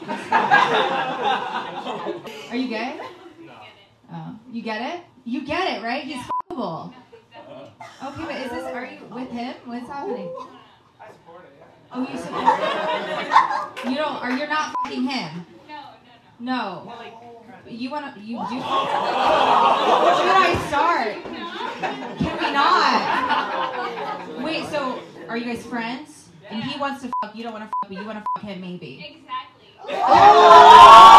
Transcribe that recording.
Are you gay? Oh, you get it? You get it, right? He's fuckable. Okay, but are you with him? What's happening? I support it, yeah. Oh, you support it? You're not fucking him? No. Well, like, You do? Should I start? Can we not? Wait, so are you guys friends? And he wants to fuck, you don't want to fuck, but you want to fuck him maybe. Exactly. Oh!